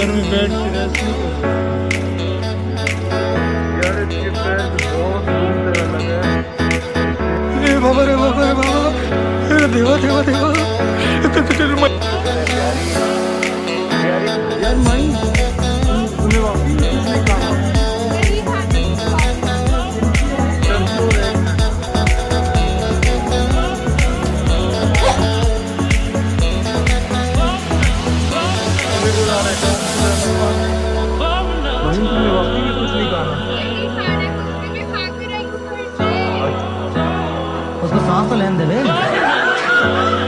घर में बैठ के रेस्ट नहीं कर यार, इसके पैर बहुत दूर तरह लगा है। रे बाबा, रे बाबा, रे बाबा, देवा देवा देवा। यार माई, तुम्हें वापस नहीं कहा। उसको सांस तो लेने दे।